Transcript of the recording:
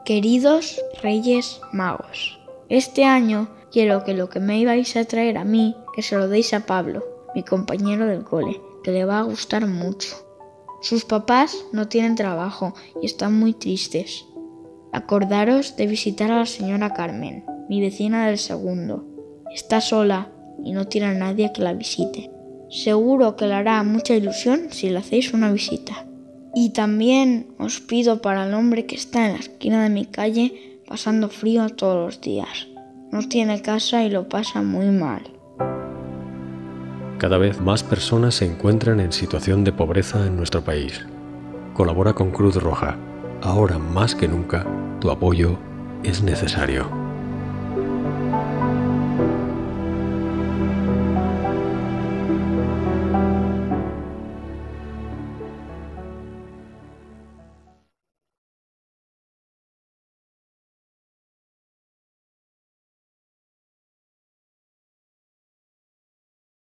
Queridos Reyes Magos, este año quiero que lo que me ibais a traer a mí, que se lo deis a Pablo, mi compañero del cole, que le va a gustar mucho. Sus papás no tienen trabajo y están muy tristes. Acordaros de visitar a la señora Carmen, mi vecina del segundo. Está sola y no tiene a nadie que la visite. Seguro que le hará mucha ilusión si le hacéis una visita. Y también os pido para el hombre que está en la esquina de mi calle pasando frío todos los días. No tiene casa y lo pasa muy mal. Cada vez más personas se encuentran en situación de pobreza en nuestro país. Colabora con Cruz Roja. Ahora más que nunca, tu apoyo es necesario.